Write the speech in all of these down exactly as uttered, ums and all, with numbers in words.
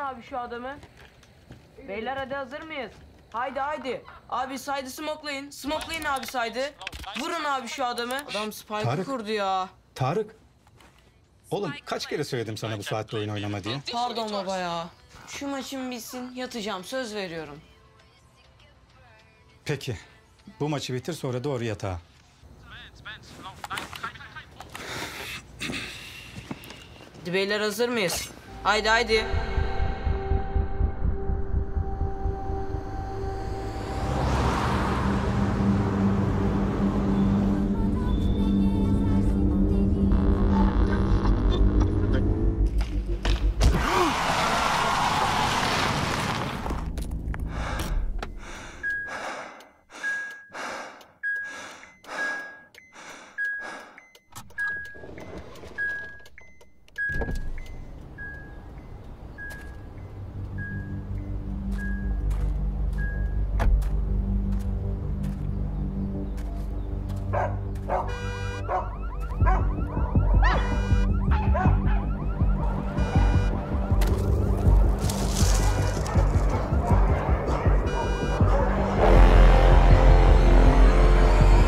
abi şu adamı. Beyler hadi hazır mıyız? Haydi haydi. Abi saydı smoklayın. Smoklayın abi saydı. Vurun abi şu adamı. Adam spike'ı Tarık. kurdu ya. Tarık. Oğlum kaç kere söyledim sana bu saatte oyun oynama diye? Pardon baba ya. Şu maçım bitsin yatacağım söz veriyorum. Peki. Bu maçı bitir sonra doğru yatağa. Hadi beyler hazır mıyız? Haydi haydi.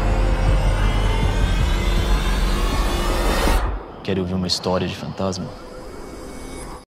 Quer ouvir uma história de fantasma?